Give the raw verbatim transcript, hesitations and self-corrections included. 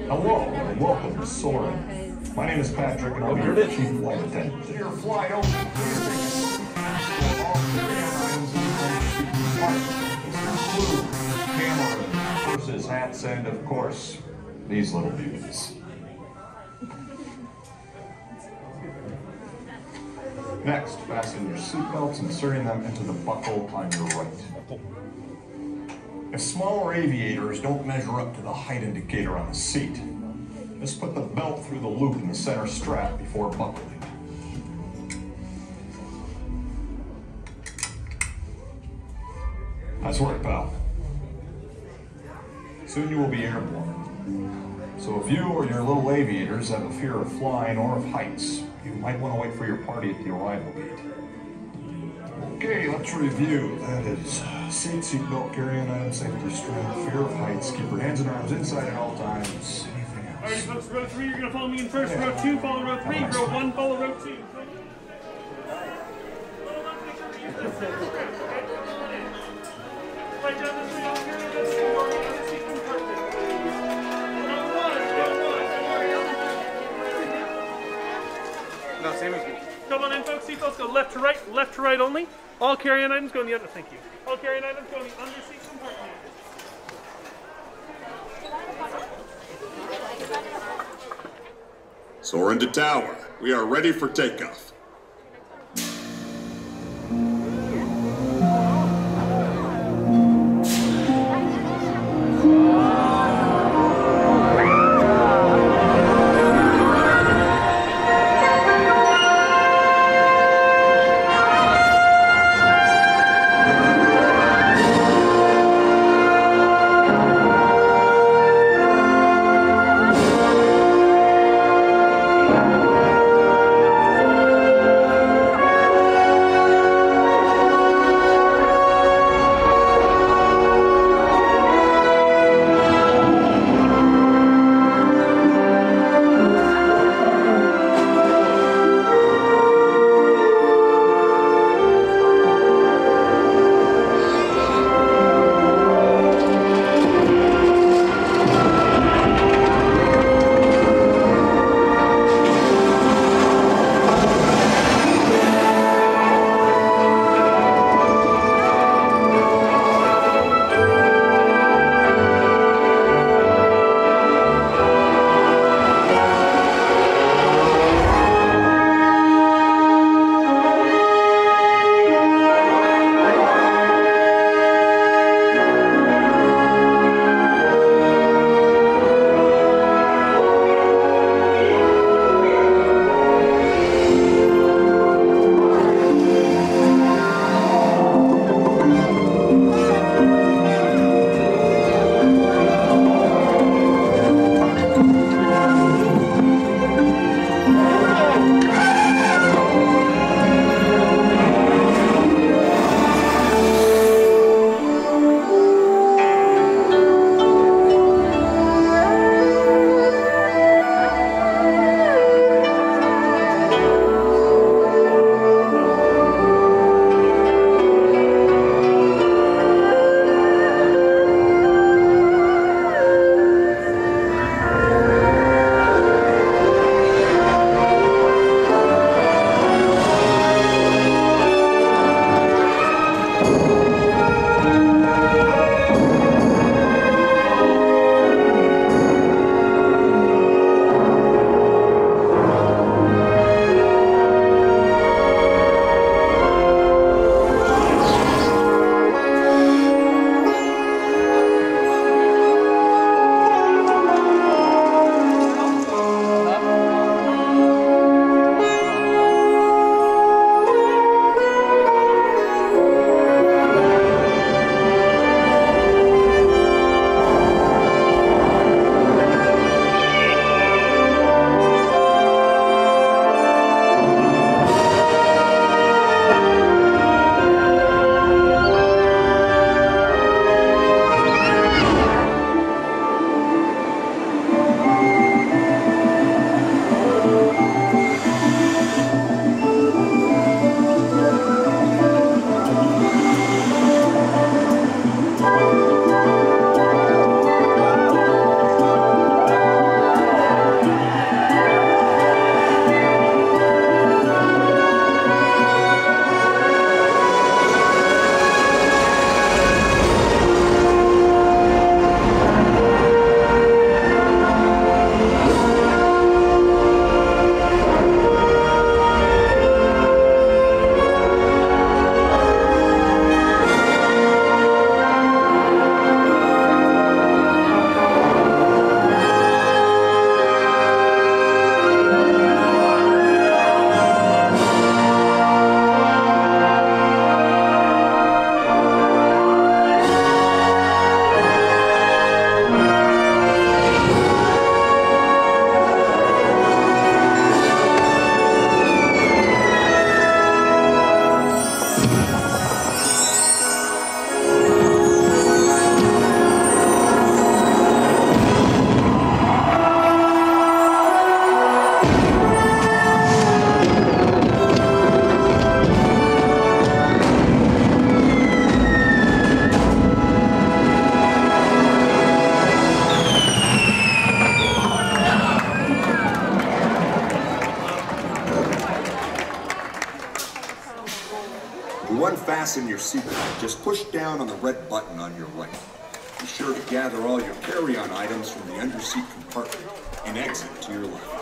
Hello and welcome to Soarin. My name is Patrick and I'll be your chief flight attendant. To your flight open, please take a seat. For all command items in the compartment include camera, purses, hats, and of course, these little beauties. Next, fasten your seatbelts, inserting them into the buckle on your right. If smaller aviators don't measure up to the height indicator on the seat, just put the belt through the loop in the center strap before buckling. Nice work, pal. Soon you will be airborne. So if you or your little aviators have a fear of flying or of heights, you might want to wait for your party at the arrival gate. Okay, let's review. That is seat, seatbelt, carry-on item, safety strap, fear of heights, keep your hands and arms inside at all times. Anything else? All right, folks, row three, you're going to follow me in first. Yeah. Row two, follow row three. Row one, follow row two. Right down this way, all carry on this way, on the seat compartment. Row one, row one. No, same as me. Come on in, folks. Seatbelts go left to right, left to right only. All carry-on items go in the under. Thank you. All carry-on items go in the under seat compartment. Soarin to tower. We are ready for takeoff. fasten your seatbelt, just push down on the red button on your right. Be sure to gather all your carry-on items from the underseat compartment and exit to your left.